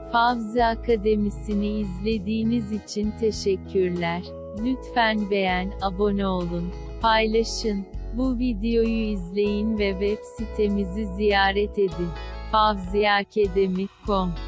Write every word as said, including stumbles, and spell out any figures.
Favzi Akademisi'ni izlediğiniz için teşekkürler. Lütfen beğen, abone olun, paylaşın. Bu videoyu izleyin ve web sitemizi ziyaret edin. favziakademi nokta com